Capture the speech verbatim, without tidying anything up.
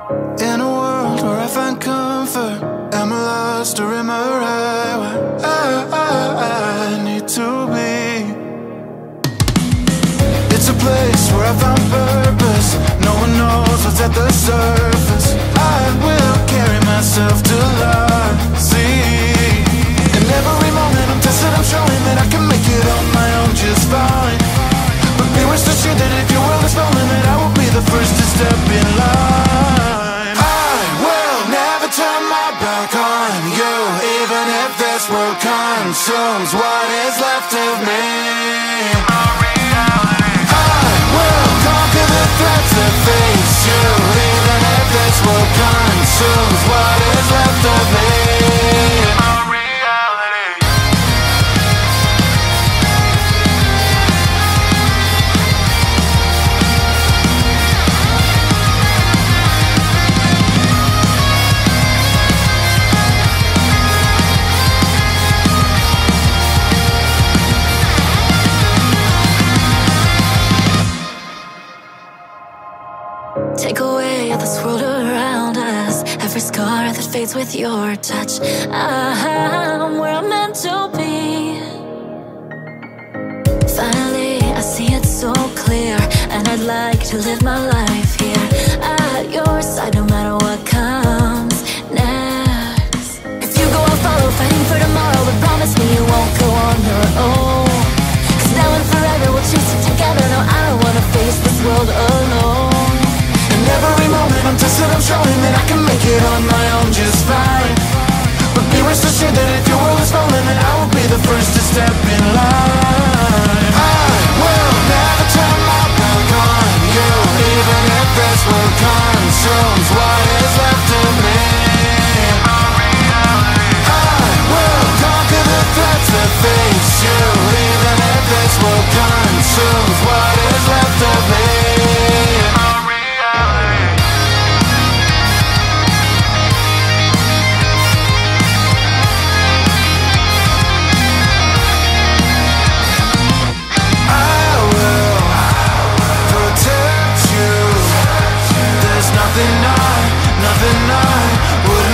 In a world where I find comfort, am I lost or am I right where I, I, I need to be? It's a place where I found purpose. No one knows what's at the surface. I will carry myself to life. See, in every moment I'm tested, I'm showing that I can make it on my own just fine. But be rest assured that if your world is falling, that I will be the first to step in line. I will never turn my back on you, even if this world consumes what is left of me. Threats that face you, even if this world consumes what is left of me. My reality. Take away all this world around us, every scar that fades with your touch. I'm where I'm meant to be. Finally, I see it so clear, and I'd like to live my life here at your side, no matter what comes next. If you go, I'll follow, fighting for tomorrow, but promise me you won't go on your own. Cause now and forever we'll chase it together. No, I don't wanna face this world alone. Every moment I'm tested, I'm showing that I can make it on my own just fine. But be rest assured that if your world is falling, then I will be the first to step in line. I will never turn my back on you, even if this world consumes what is left of me. I will conquer the threats that face you, even if this world consumes what is left of me. Nothing I, nothing I would